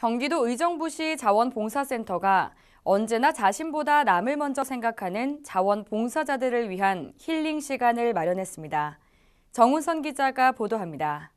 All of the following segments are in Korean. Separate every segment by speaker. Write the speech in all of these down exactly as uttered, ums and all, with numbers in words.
Speaker 1: 경기도 의정부시 자원봉사센터가 언제나 자신보다 남을 먼저 생각하는 자원봉사자들을 위한 힐링 시간을 마련했습니다. 정훈선 기자가 보도합니다.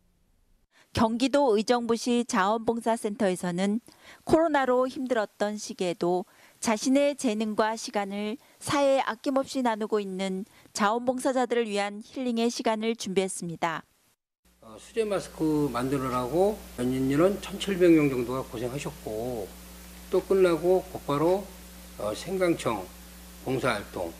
Speaker 2: 경기도 의정부시 자원봉사센터에서는 코로나로 힘들었던 시기에도 자신의 재능과 시간을 사회에 아낌없이 나누고 있는 자원봉사자들을 위한 힐링의 시간을 준비했습니다.
Speaker 3: 어, 수제 마스크 만들으라고 연인들은 천칠백 명 정도가 고생하셨고 또 끝나고 곧바로 어, 생강청, 봉사활동,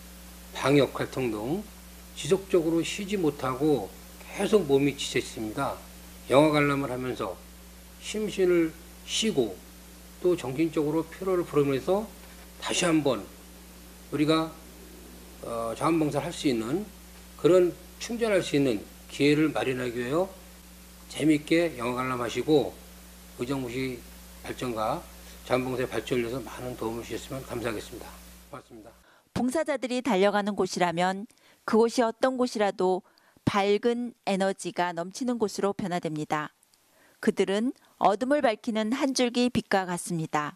Speaker 3: 방역활동 등 지속적으로 쉬지 못하고 계속 몸이 지쳤습니다. 영화 관람을 하면서 심신을 쉬고 또 정신적으로 피로를 풀으면서 다시 한번 우리가 어, 자원봉사를 할 수 있는 그런 충전할 수 있는 기회를 마련하기 위해 재미있게 영화 관람하시고 의정부시 발전과 자원봉사의 발전을 위해서 많은 도움을 주셨으면 감사하겠습니다. 고맙습니다.
Speaker 2: 봉사자들이 달려가는 곳이라면 그곳이 어떤 곳이라도 밝은 에너지가 넘치는 곳으로 변화됩니다. 그들은 어둠을 밝히는 한 줄기 빛과 같습니다.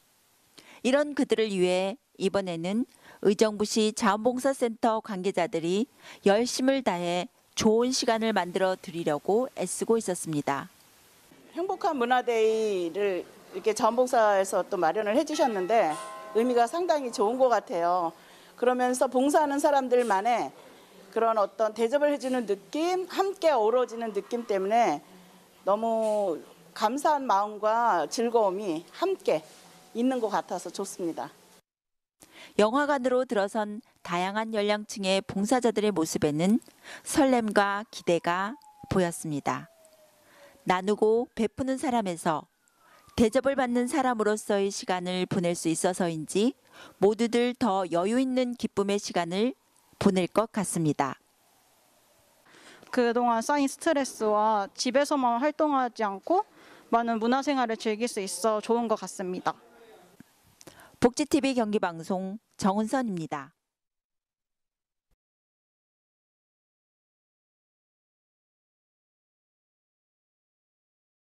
Speaker 2: 이런 그들을 위해 이번에는 의정부시 자원봉사센터 관계자들이 열심을 다해 좋은 시간을 만들어 드리려고 애쓰고 있었습니다.
Speaker 4: 행복한 문화데이를 이렇게 자원봉사에서 또 마련을 해주셨는데 의미가 상당히 좋은 것 같아요. 그러면서 봉사하는 사람들만의 그런 어떤 대접을 해주는 느낌, 함께 어우러지는 느낌 때문에 너무 감사한 마음과 즐거움이 함께 있는 것 같아서 좋습니다.
Speaker 2: 영화관으로 들어선 다양한 연령층의 봉사자들의 모습에는 설렘과 기대가 보였습니다. 나누고 베푸는 사람에서 대접을 받는 사람으로서의 시간을 보낼 수 있어서인지 모두들 더 여유 있는 기쁨의 시간을 보낼 것 같습니다.
Speaker 5: 그동안 쌓인 스트레스와 집에서만 활동하지 않고 많은 문화생활을 즐길 수 있어 좋은 것 같습니다.
Speaker 2: 복지티비 경기방송 정은선입니다.